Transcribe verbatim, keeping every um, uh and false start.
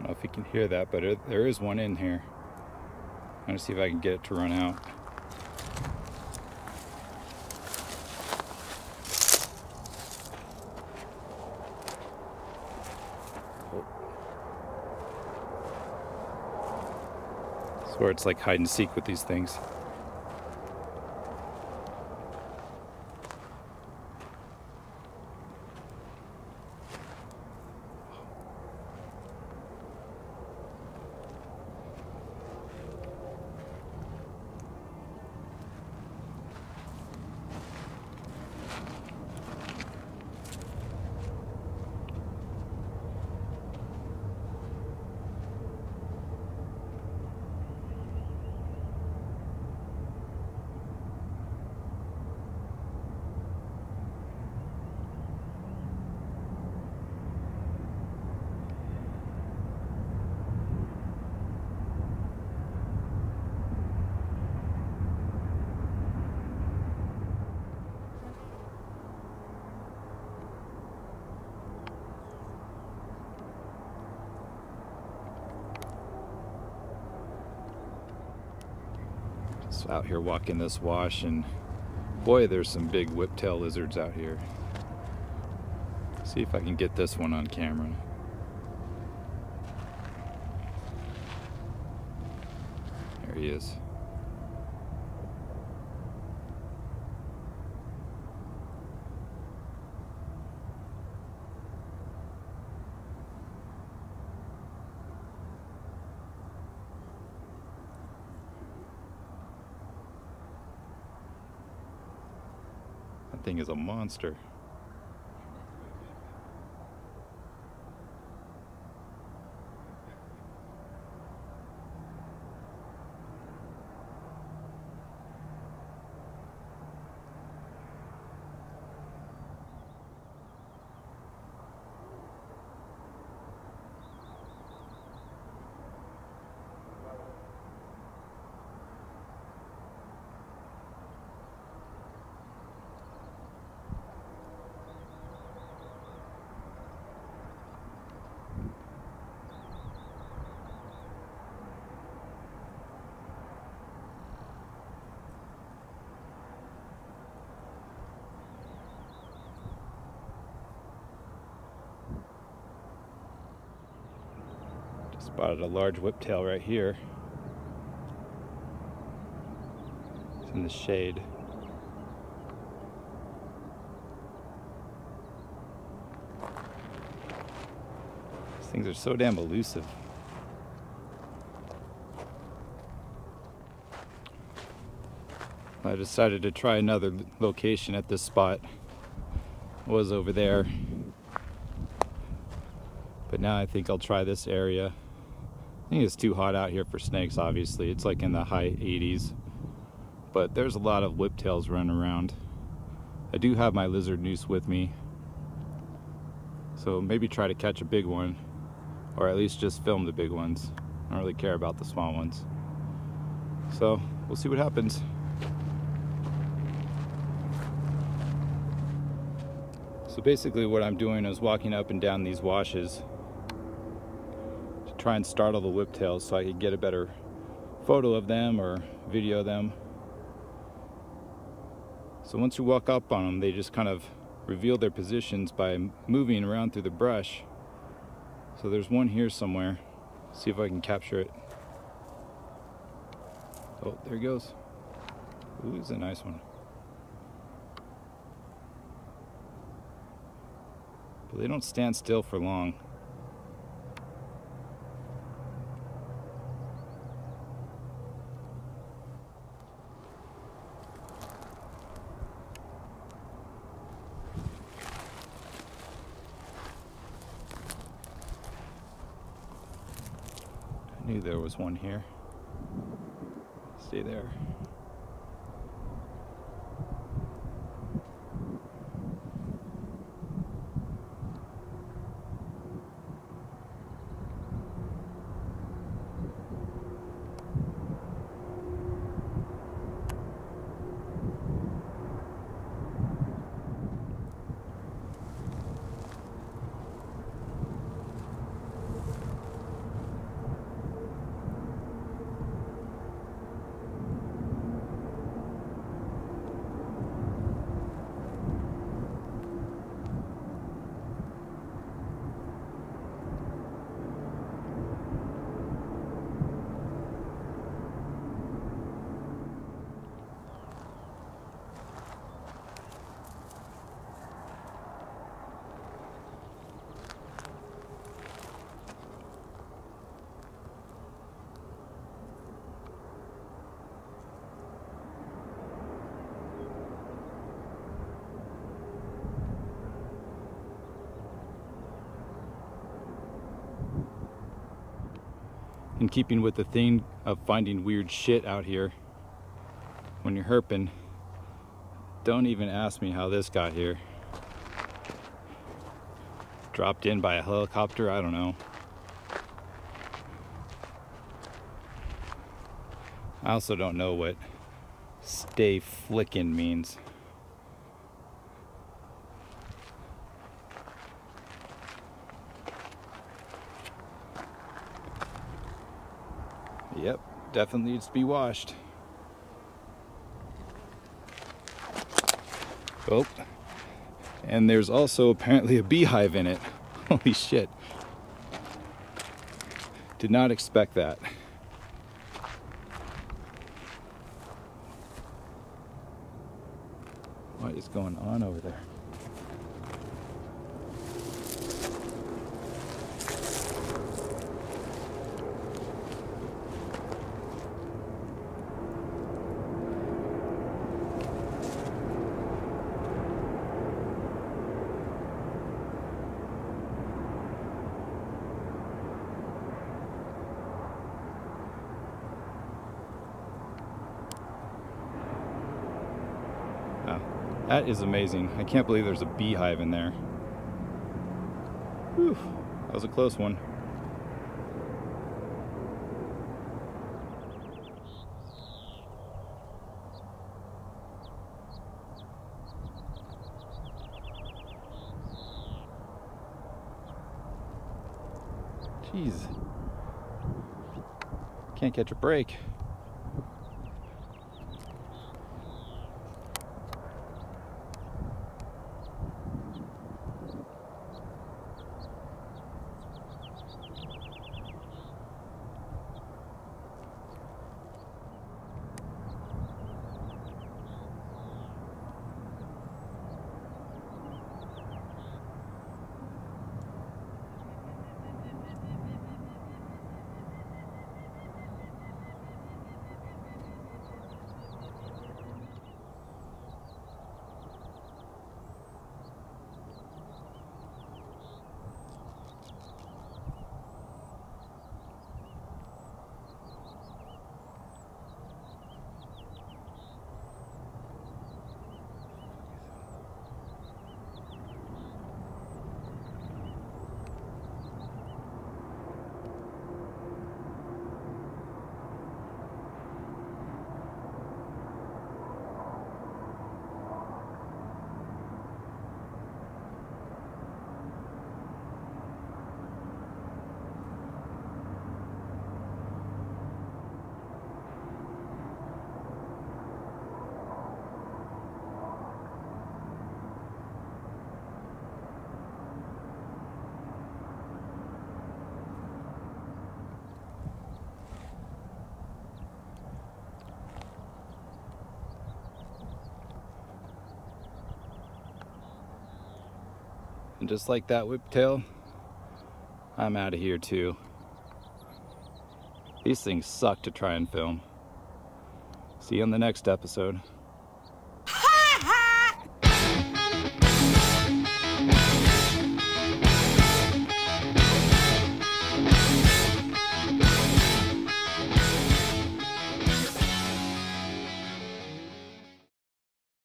don't know if you can hear that, but it, there is one in here. I'm gonna see if I can get it to run out. It's where it's like hide and seek with these things. Just out here walking this wash, and boy, there's some big whiptail lizards out here. See if I can get this one on camera. There he is. That thing is a monster. Spotted a large whiptail right here. It's in the shade. These things are so damn elusive. I decided to try another location at this spot. It was over there. But now I think I'll try this area. I think it's too hot out here for snakes, obviously. It's like in the high eighties. But there's a lot of whiptails running around. I do have my lizard noose with me. So maybe try to catch a big one. Or at least just film the big ones. I don't really care about the small ones. So we'll see what happens. So basically what I'm doing is walking up and down these washes to try and startle the whiptails so I can get a better photo of them or video them. So once you walk up on them, they just kind of reveal their positions by moving around through the brush. So there's one here somewhere. See if I can capture it. Oh, there he goes. Ooh, he's a nice one. But they don't stand still for long. I knew there was one here. Stay there. in keeping with the theme of finding weird shit out here when you're herping, don't even ask me how this got here. Dropped in by a helicopter, I don't know. I also don't know what stay flickin' means. Yep, definitely needs to be washed. Oh, and there's also apparently a beehive in it. Holy shit. Did not expect that. What is going on over there? Wow, that is amazing. I can't believe there's a beehive in there. Whew, that was a close one. Jeez. Can't catch a break. And just like that whiptail, I'm out of here too. These things suck to try and film. See you on the next episode.